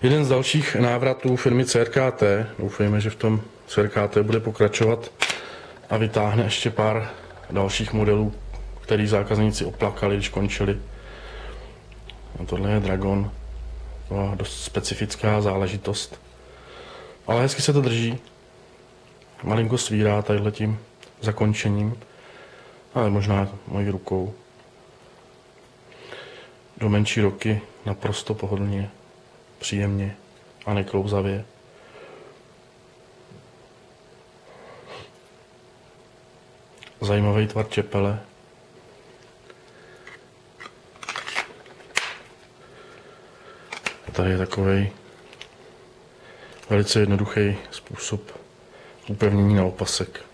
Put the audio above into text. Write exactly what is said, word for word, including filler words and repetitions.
Jeden z dalších návratů firmy C R K T, doufejme, že v tom C R K T bude pokračovat a vytáhne ještě pár dalších modelů, který zákazníci oplakali, když končili. A tohle je Dragon, to dost specifická záležitost, ale hezky se to drží. Malinko svírá tadyhletím zakončením, ale možná mojí rukou. Do menší roky naprosto pohodlně, příjemně a neklouzavě. Zajímavý tvar čepele. A tady je takový velice jednoduchý způsob upevnění na opasek.